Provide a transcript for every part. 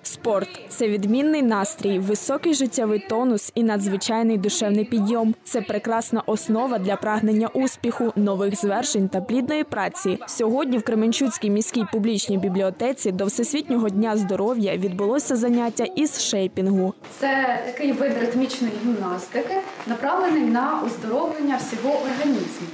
Спорт – це відмінний настрій, високий життєвий тонус і надзвичайний душевний підйом. Це прекрасна основа для прагнення успіху, нових звершень та плідної праці. Сьогодні в Кременчуцькій міській публічній бібліотеці до Всесвітнього дня здоров'я відбулося заняття із шейпінгу. Це такий вид ритмічної гімнастики, направлений на оздоровлення всього організму.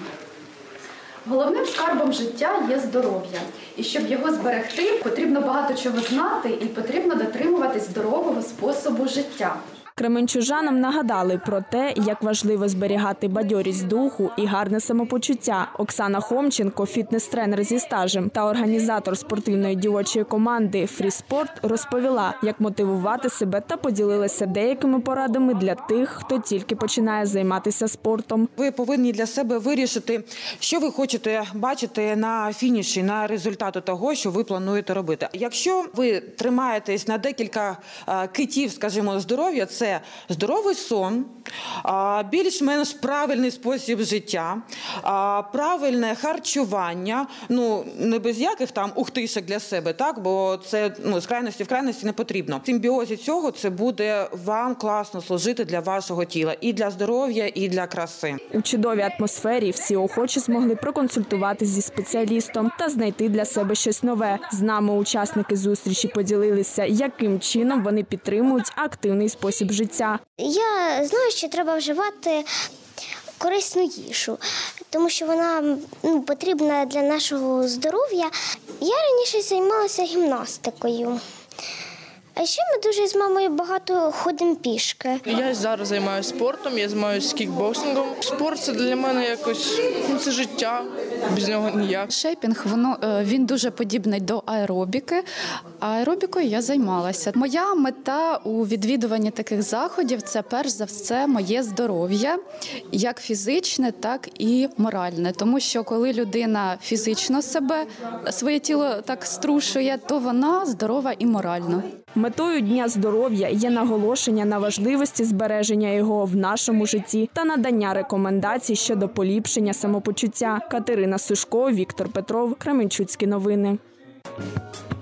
Головним скарбом життя є здоров'я. І щоб його зберегти, потрібно багато чого знати і потрібно дотримуватись здорового способу життя. Кременчужанам нагадали про те, як важливо зберігати бадьорість духу і гарне самопочуття. Оксана Хомченко, фітнес-тренер зі стажем та організатор спортивної дівочої команди «Фріспорт», розповіла, як мотивувати себе та поділилася деякими порадами для тих, хто тільки починає займатися спортом. Ви повинні для себе вирішити, що ви хочете бачити на фініші, на результату того, що ви плануєте робити. Якщо ви тримаєтесь на декілька китів, скажімо, здоров'я, це здоровий сон, більш-менш правильний спосіб життя, правильне харчування, не без яких там ухтишок для себе, так, бо це з крайності в крайності не потрібно. В симбіозі цього це буде вам класно служити для вашого тіла, і для здоров'я, і для краси. У чудовій атмосфері всі охочі змогли проконсультуватись зі спеціалістом та знайти для себе щось нове. З нами учасники зустрічі поділилися, яким чином вони підтримують активний спосіб життя. Я знаю, що треба вживати корисну їжу, тому що вона потрібна для нашого здоров'я. Я раніше займалася гімнастикою. А ще ми дуже з мамою багато ходимо пішки. Я зараз займаюся спортом, я займаюся кікбоксингом. Спорт – це для мене якось, це життя, без нього ніяк. Шейпінг, він дуже подібний до аеробіки. Аеробікою я займалася. Моя мета у відвідуванні таких заходів – це перш за все моє здоров'я, як фізичне, так і моральне. Тому що коли людина фізично своє тіло так струшує, то вона здорова і морально. Метою Дня здоров'я є наголошення на важливості збереження його в нашому житті та надання рекомендацій щодо поліпшення самопочуття. Катерина Сушко, Віктор Петров, Кременчуцькі новини.